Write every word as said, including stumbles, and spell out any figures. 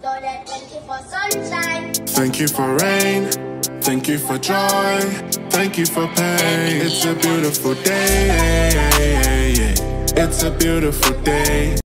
Thank you for sunshine. Thank you for rain. Thank you for joy. Thank you for pain. It's a beautiful day. It's a beautiful day.